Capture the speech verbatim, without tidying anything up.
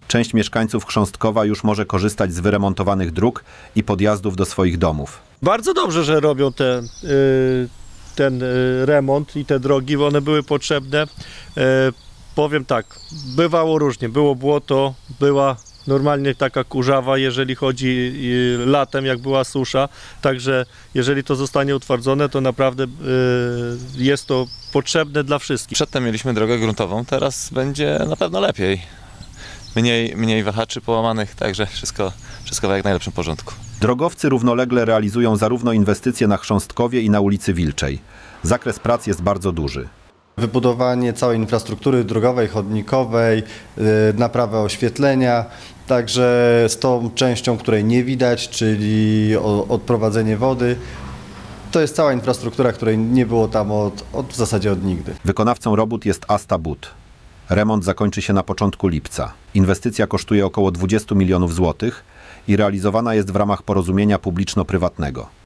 Część mieszkańców Chrząstkowa już może korzystać z wyremontowanych dróg i podjazdów do swoich domów. Bardzo dobrze, że robią te, ten remont i te drogi, bo one były potrzebne. Powiem tak, bywało różnie, było błoto, była normalnie taka kurzawa, jeżeli chodzi latem, jak była susza, także jeżeli to zostanie utwardzone, to naprawdę jest to potrzebne dla wszystkich. Przedtem mieliśmy drogę gruntową, teraz będzie na pewno lepiej. Mniej, mniej wahaczy połamanych, także wszystko, wszystko w jak najlepszym porządku. Drogowcy równolegle realizują zarówno inwestycje na Chrząstkowie i na ulicy Wilczej. Zakres prac jest bardzo duży. Wybudowanie całej infrastruktury drogowej, chodnikowej, naprawę oświetlenia, także z tą częścią, której nie widać, czyli odprowadzenie wody. To jest cała infrastruktura, której nie było tam od, od, w zasadzie od nigdy. Wykonawcą robót jest Asta But. Remont zakończy się na początku lipca. Inwestycja kosztuje około dwadzieścia milionów złotych i realizowana jest w ramach porozumienia publiczno-prywatnego.